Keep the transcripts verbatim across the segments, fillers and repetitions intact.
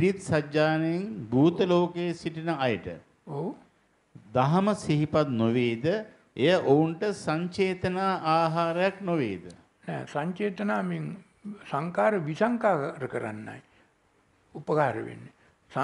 පිරිත් සජ්ජාණයෙන් භූත ලෝකයේ සිටින අයට ඔව් දහම සිහිපත් නොවේද? එය ඔවුන්ට සංචේතන ආහාරයක් නොවේද? නෑ සංචේතනාවෙන් සංකාර විසංකාර කරන්නයි උපකාර වෙන්නේ.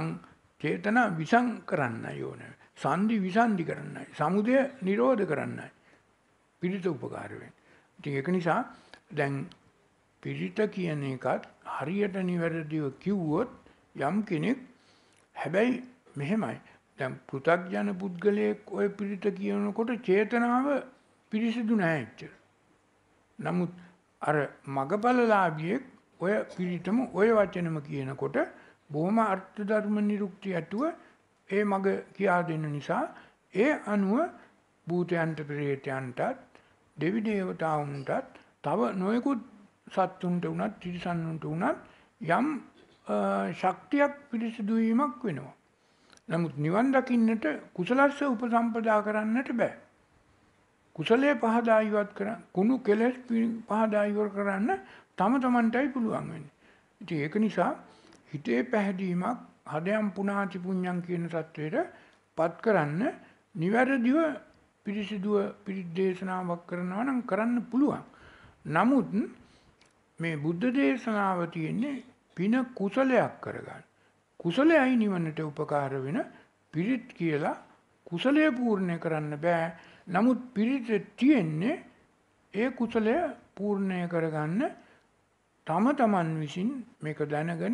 සංචේතන විසං කරන්නයි ඕනේ. සන්ධි විසන්ධි කරන්නයි. සමුදය නිරෝධ කරන්නයි. පිරිත උපකාර වෙන්නේ. ඉතින් ඒක නිසා දැන් පිරිත කියන එකත් හරියට නිවැරදිව කිව්වොත් යම් කෙනෙක් හැබැයි මෙහෙමයි. දැන් පෘථග්ජන පුද්ගලයෙක් ඔය පිරිත කියනකොට චේතනාව පිරිසිදු නැහැ එච්චර. නමුත් අර මගපලලාභියෙක් ඔය පිරිතම ඔය වචනම කියනකොට බොහොම අර්ථ ධර්ම නිරුක්තිය ඇතුව ඒ මග කියා දෙන්න නිසා ඒ අනුව භූතයන්ට ප්‍රේතයන්ටත් දෙවි දේවතාවුන්ටත් තව නොයෙකුත් සත්තුන්ට උනත් තිරිසන්නුන්ට උනත් යම් ශක්තියක් පිරිසිදු වීමක් වෙනවා. නමුත් නිවන් දකින්නට කුසලස්ස උපසම්පදා කරන්නට බෑ. කුසලයේ පහදා ඉවත් කරන්න කුණු කෙලෙස් පහදා ඉවර කරන්න තම තමන්ටයි පුළුවන් වෙන්නේ. ඉතින් ඒක නිසා හිතේ පැහැදීමක් හදයන් පුනාති පුඤ්ඤං කියන தത്വෙට පත් කරන්න නිවැරදිව පිරිසිදුව පිරිත් දේශනාවක් කරනවා නම් කරන්න පුළුවන්. නමුත් මේ බුද්ධ දේශනාව තියෙන්නේ පින කුසලයක් කරගන්න. කුසලයයි නිවනට උපකාර වෙන පිරිත් කියලා කුසලය පූර්ණය කරන්න බෑ. නමුත් පිරිත තියෙන්නේ ඒ කුසලය පූර්ණය කරගන්න තම තමන් විසින් මේක දැනගෙන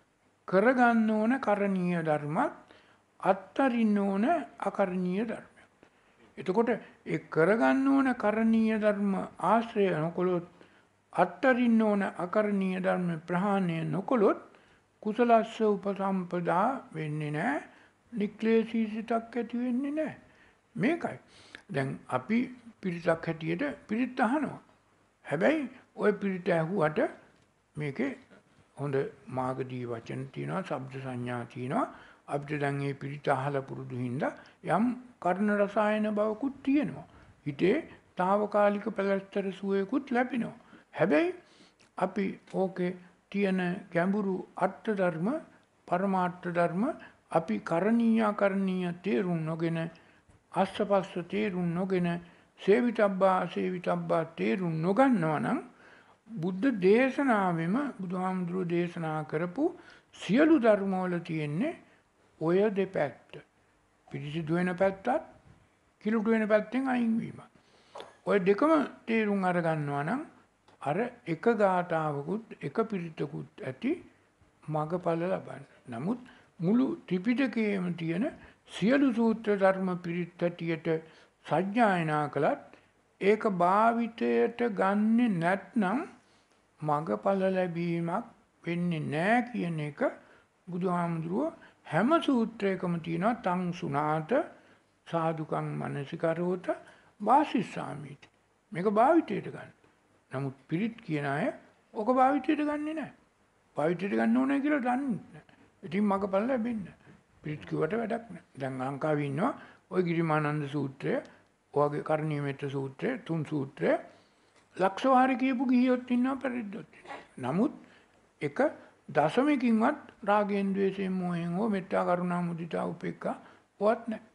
කරගන්න ඕන කරණීය ධර්මත් අත්තරින්න ඕන අකරණීය ධර්මයක්. එතකොට ඒ කරගන්න ඕන කරණීය ධර්ම ආශ්‍රය නොකළොත් අත්තරින්න ඕන අකරණීය ධර්ම ප්‍රහාණය නොකළොත් කුසලස්ස උපසම්පදා වෙන්නේ නැහැ. නික්ලේශී සිතක් ඇති වෙන්නේ නැහැ. මේකයි. දැන් අපි පිරිතක් හැටියට පිරිත් අහනවා. හැබැයි ওই පිරිත ඇහුවට මේකේ හොඳ මාගදී වචන තියෙනවා, ශබ්ද සංඥා තියෙනවා. අපිට දැන් මේ පිරිත අහලා පුරුදු හින්දා යම් කර්ණ රසායන බවකුත් තියෙනවා. හිතේ తాවකාලික පැලැස්තර සුවයකුත් ලැබෙනවා. හැබැයි අපි ඕකේ තියෙන ගැඹුරු අර්ථ ධර්ම, පරමාර්ථ ධර්ම අපි කරණීය කරණීය තේරුම් නොගෙන අස්සපස්ස තේරුම් නොගෙන සේවිතබ්බා සේවිතබ්බා තේරුම් නොගන්නවා නම් බුද්ධ දේශනාවෙම බුදුහාමුදුරුවෝ දේශනා කරපු සියලු ධර්මවල තියෙන්නේ ඔය දෙපැත්ත. පිරිසිදු වෙන පැත්තත් කිලුට වෙන පැත්තෙන් අයින් වීම. ඔය දෙකම තේරුම් අරගන්නවා නම් අර එක ගාථාවකුත් එක පිරිතකුත් ඇති මගඵල ලබන්න. නමුත් මුළු ත්‍රිපිටකයේම තියෙන සියලු සූත්‍ර ධර්ම පිරිත් ඇටියට සජ්ජායනා කළත් ඒක භාවිතයට ගන්නෙ නැත්නම් මගඵල ලැබීමක් වෙන්නේ නැහැ කියන එක බුදුහාමුදුරුවෝ හැම සූත්‍රයකම තියෙනවා තං සුනාත සාදුකං මනසිකරෝත වාසිස්සාමීති. මේක භාවිතයට ගන්න. නමුත් පිරිත් කියන අය ඔක භාවිතයට ගන්නෙ නැහැ. භාවිතයට ගන්න ඕනේ කියලා දන්නේ නැහැ. ඉතින් මගඵල ලැබෙන්නේ පිරිත් කිව්වට වැඩක් නැහැ. දැන් ලංකාවේ ඉන්නවා ওই ගිරිමානන්ද සූත්‍රය, ඔයගේ කරණීය මෙත්ත සූත්‍රය, තුන් සූත්‍රය ලක්ෂ වාරි කියපු ගිහියොත් ඉන්නවා පරිද්දොත්. නමුත් එක දශමකින්වත් රාගයෙන්, ද්වේෂයෙන්, මෝහයෙන් හෝ මෙත්තා, කරුණා, මුදිතා, උපේක්ඛා ඔවත් නැහැ.